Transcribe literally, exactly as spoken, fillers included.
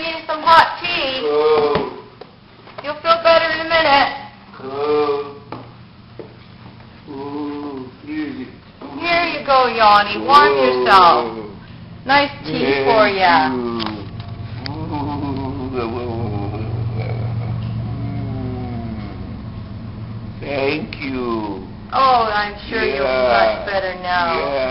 bring you some hot tea. Cool. You'll feel better in a minute. Cool. Ooh, here you go. Here you go, Yanni. Warm yourself. Nice tea for ya. Thank you. Oh, I'm sure you'll be Yeah. much better now. Yeah.